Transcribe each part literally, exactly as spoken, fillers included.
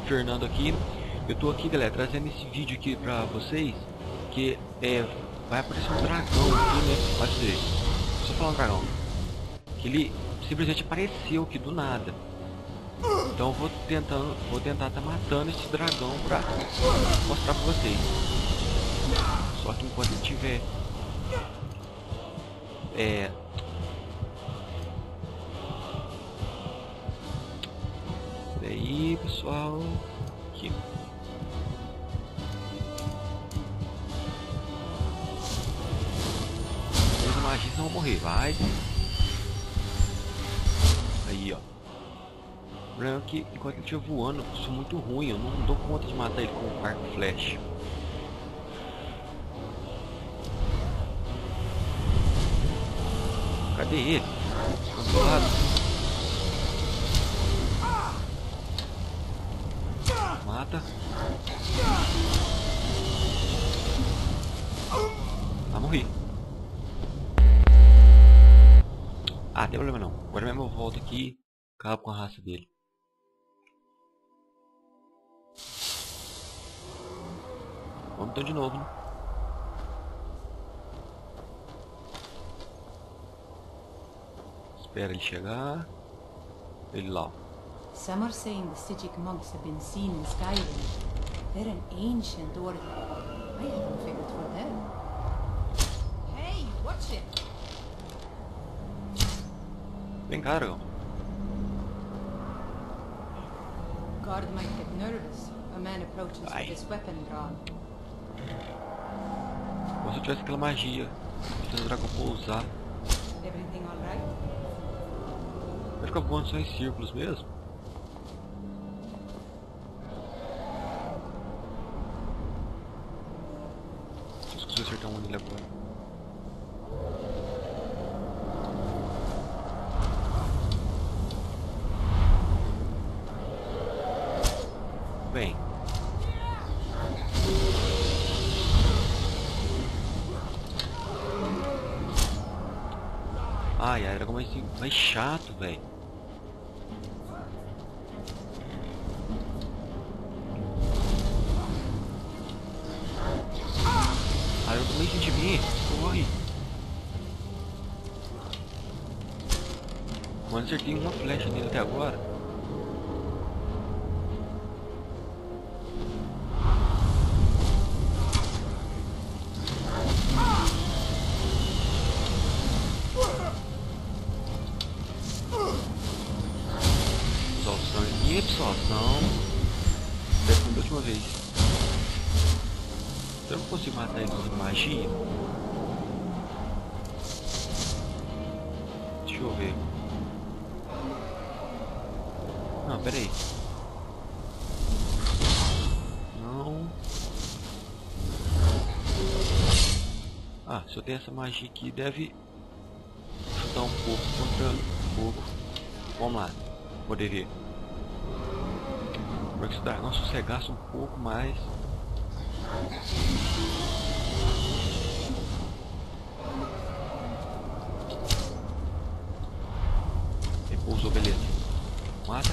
Fernando aqui. Eu tô aqui, galera, trazendo esse vídeo aqui pra vocês, que é, vai aparecer um dragão aqui, né? Pode ser. Deixa eu falar um dragão. Que ele simplesmente apareceu aqui do nada. Então eu vou tentando, vou tentar tá matando esse dragão pra mostrar pra vocês. Só que enquanto ele tiver é Peraí, pessoal. Aqui. Usa magia, senão eu vou morrer. Vai. Aí, ó. O problema é que enquanto ele estiver voando, eu sou muito ruim. Eu não dou conta de matar ele com o arco flash. Cadê ele? Do lado. Mata. Ah, morri. Ah, tem problema não. Agora mesmo eu volto aqui e acabo com a raça dele. Vamos então de novo, né? Espera ele chegar. Ele lá. Some are saying the Stygic monks have been seen in Skyrim. They're an ancient order. I haven't figured for them. Hey, watch it! Vem cá, dragão. Guard might get nervous. A man approaches with his weapon drawn. Como se eu tivesse aquela magia que o dragão pousar. Everything alright? Vai ficar voando só em círculos mesmo? Deixa eu conseguir acertar um nele agora. Bem. Ai, ai, era como assim, mais chato, velho. Ah, eu também senti mim. Corre. Mano, acertei uma flecha nele até agora. E pessoal, não deve da última vez. Eu não consigo matar ele com magia. Deixa eu ver. Não, pera aí. Não. Ah, se eu tenho essa magia aqui, deve chutar um pouco contra fogo. Vamos lá, poder ver. Para que esse dragão sossegasse um pouco mais. Ele pousou, beleza. Mata.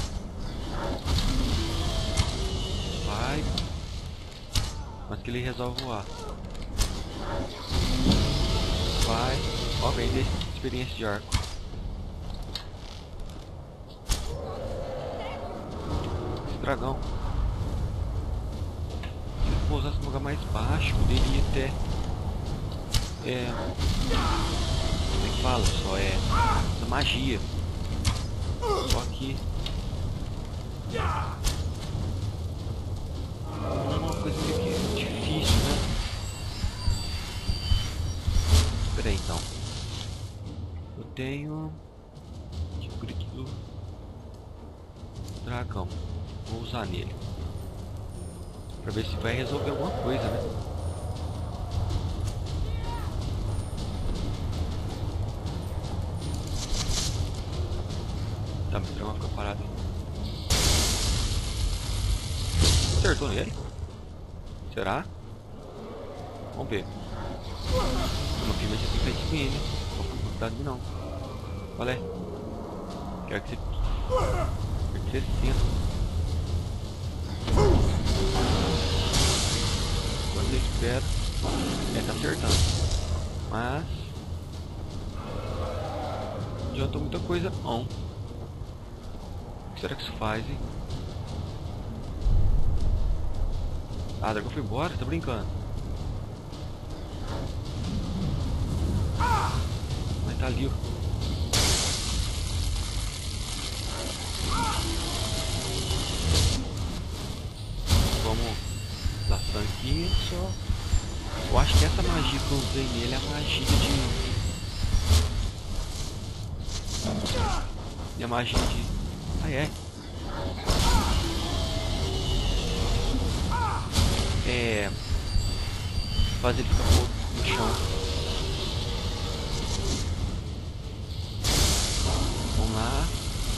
Vai. Mas que ele resolve voar. Vai. Ó, vem de experiência de arco. Dragão. Se ele pousasse num lugar mais baixo, poderia até. É. Como é que fala? Só é. Essa magia. Só que. É uma coisa meio que difícil, né? Espera aí então. Eu tenho. Tipo aqui do. Dragão. Vou usar nele. Pra ver se vai resolver alguma coisa, né? Tá, meu dragão fica parado aí. Acertou nele? Será? Vamos ver. Eu não fiz mais esse feito com ele. Não vou cuidar de mim não. Qual é? Quero que você... Quero que você sinta. recupera. É, tá acertando. Mas não adiantou muita coisa não. O que será que isso faz, hein? Ah, a dragão foi embora? Tá brincando. Mas tá ali, ó. Vamos dar tanquinho só. Eu acho que essa magia que eu usei nele é a magia de... E a magia de... Ah, é. É... Fazer ele ficar no chão. Vamos lá.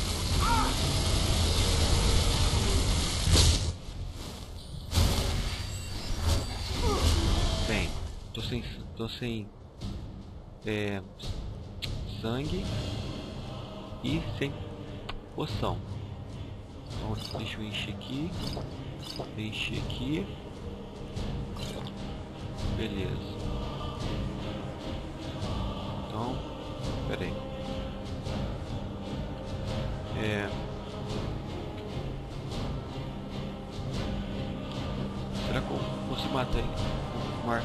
Bem, tô sem... Tô sem... É... Sangue. E sem poção. Então, deixa eu encher aqui. Encher aqui. Beleza. Então, pera aí. É... Será que eu consigo matar ele? Mar...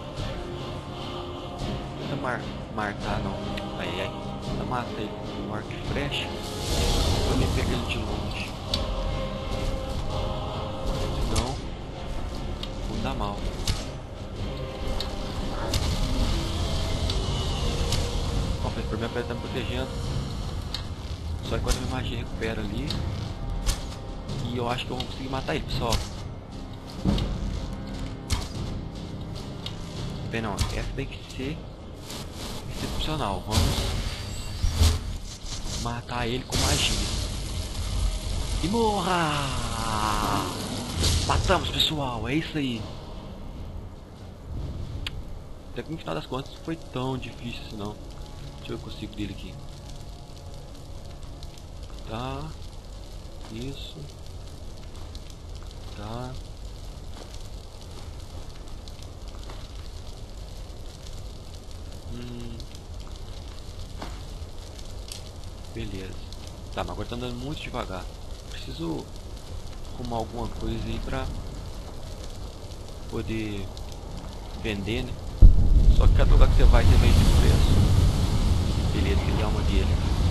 Tenta mar... marcar, não. Aí, aí. Tenta matar ele com um arco e flecha. Pra me pegar ele de longe. Senão, não dá mal. Por minha pedra tá me protegendo. Só enquanto a minha magia recupera ali. E eu acho que eu vou conseguir matar ele, pessoal. Bem, não, essa tem que ser excepcional. Vamos matar ele com magia. E morra! Matamos, pessoal, é isso aí. Até que no final das contas não foi tão difícil assim não. Deixa eu ver o que eu consigo dele aqui. Tá. Isso. Tá. Hum. Beleza. Tá, mas agora tá andando muito devagar. Preciso arrumar alguma coisa aí pra poder vender, né? Só que cada lugar que você vai, você vende o preço. Beleza, que alma dele.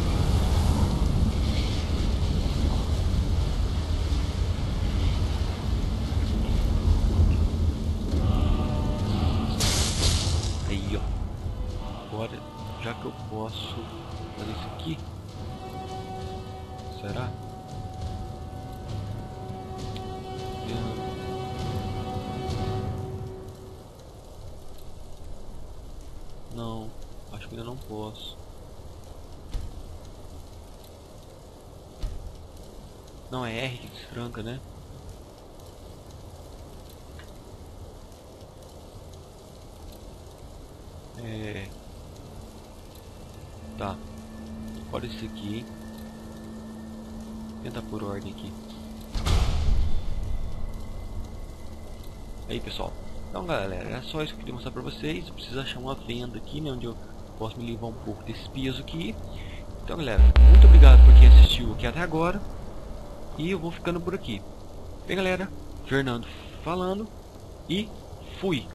Aí, ó. Agora, já que eu posso fazer isso aqui. Será? Não, acho que ainda não posso. Não, é R que destranca, né? É... Tá. Olha isso aqui. Tenta por ordem aqui. Aí, pessoal. Então, galera, é só isso que eu queria mostrar pra vocês. Eu preciso achar uma venda aqui, né? Onde eu posso me livrar um pouco desse peso aqui. Então, galera, muito obrigado por quem assistiu aqui até agora. E eu vou ficando por aqui. Bem, galera, Fernando falando. E fui!